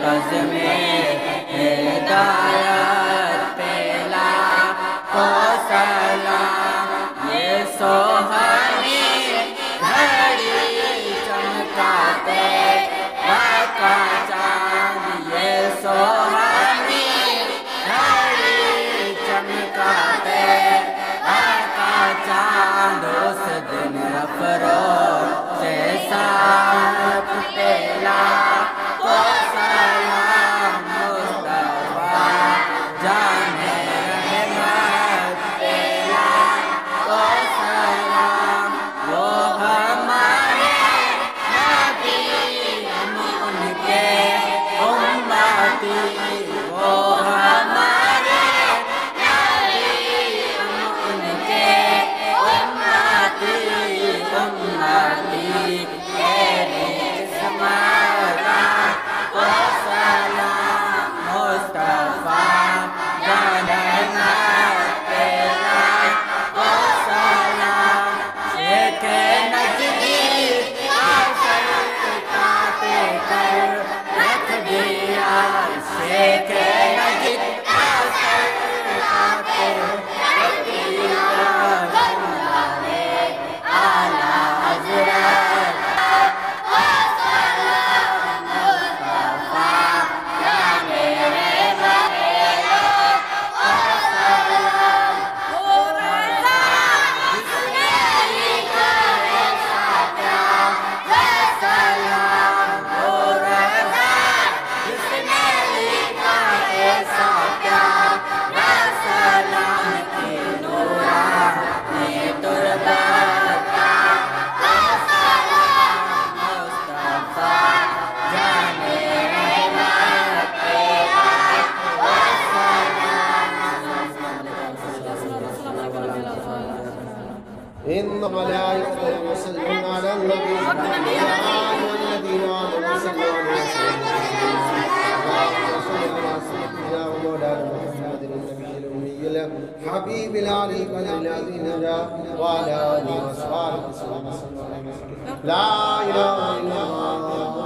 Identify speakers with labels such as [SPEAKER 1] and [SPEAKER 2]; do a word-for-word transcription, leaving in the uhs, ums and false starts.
[SPEAKER 1] कज़्मे हिदायत पेला को सलाम। ये सोहानी घड़ी चमकाते का चाँद, ये सोहानी घड़ी चमकाते का चाँद। उस दिन अफरोज से साफ पेला को सलाम। मुस्तफा जाने रहमत पेला को सलाम। वो हमारे नबी हम उनके उम्मती, वो हमारे नबी हम उनके उम्मती। उम्मती तेरी समारा को सलाम। मुस्तफा जाने तेरा को सलाम। शेख नजदी आसर काटे कर रख दिया, शेख नजदी आसर काटे रख दिया। आला हज़रत मुस्तफा या मेरे बहेलो को सलाम। वो रज़ा जिसने लिखा ऐसा प्यार है सलाम। वो रज़ा जिसने लिखा ऐसा प्यार है सलाम। की नूरानी तुरबत का को सलाम। मुस्तफा जाने रहमत तेरा को सलाम।
[SPEAKER 2] إن ملائكته يصلون على النبي يا أيها الذين آمنوا صلوا عليه وسلموا تسليما. ومولانا محمد النبي الأمي الحبيب العلي الذي نجا وعلى آله وصحبه وسلم. لا إله إلا الله